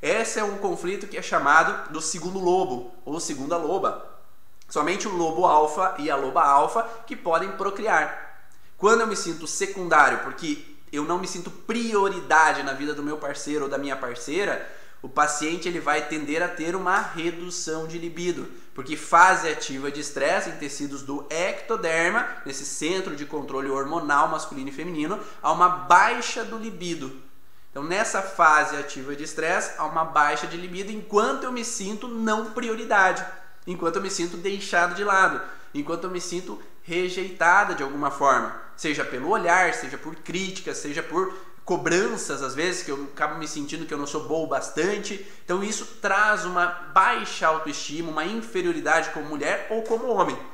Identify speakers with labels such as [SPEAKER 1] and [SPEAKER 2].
[SPEAKER 1] Esse é um conflito que é chamado do segundo lobo, ou segunda loba. Somente o lobo alfa e a loba alfa que podem procriar. Quando eu me sinto secundário, porque eu não me sinto prioridade na vida do meu parceiro ou da minha parceira, o paciente ele vai tender a ter uma redução de libido, porque fase ativa de estresse em tecidos do ectoderma, nesse centro de controle hormonal masculino e feminino, há uma baixa do libido. Então nessa fase ativa de estresse há uma baixa de libido enquanto eu me sinto não prioridade, enquanto eu me sinto deixado de lado, enquanto eu me sinto rejeitada de alguma forma, seja pelo olhar, seja por críticas, seja por cobranças, às vezes, que eu acabo me sentindo que eu não sou bom o bastante. Então isso traz uma baixa autoestima, uma inferioridade como mulher ou como homem.